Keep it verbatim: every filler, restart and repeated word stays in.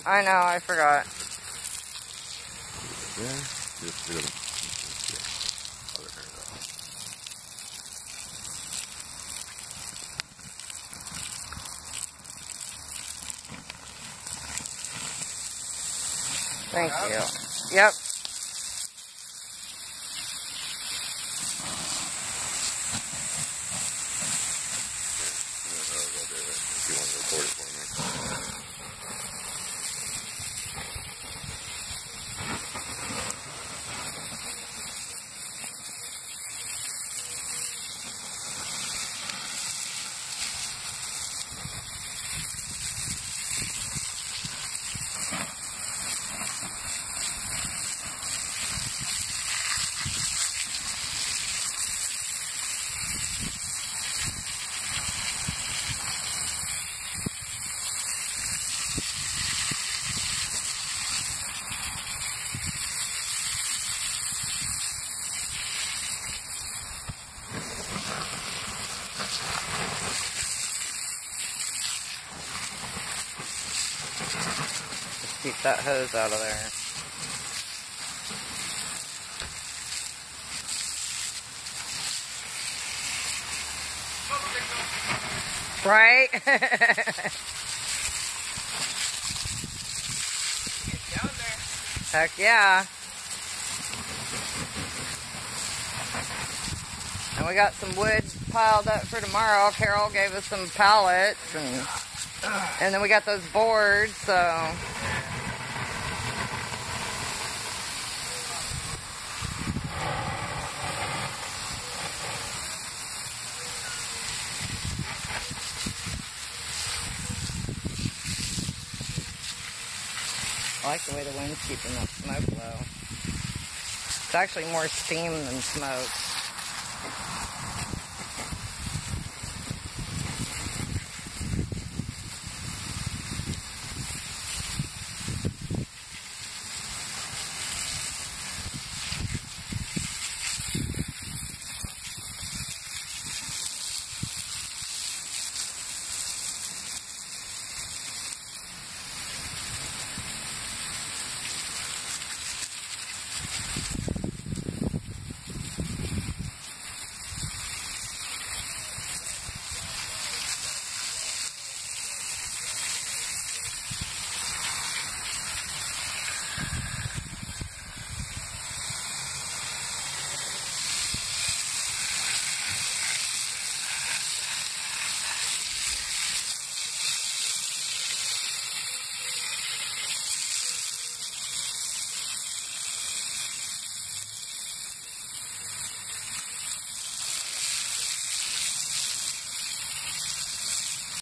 I know, I forgot. Yeah, just do it. Other turn it off. Thank you. Yep. If you want to record it for me. Just keep that hose out of there. Right? Heck yeah. And we got some wood piled up for tomorrow. Carol gave us some pallets, and and then we got those boards, so. I like the way the wind's keeping that smoke low. It's actually more steam than smoke.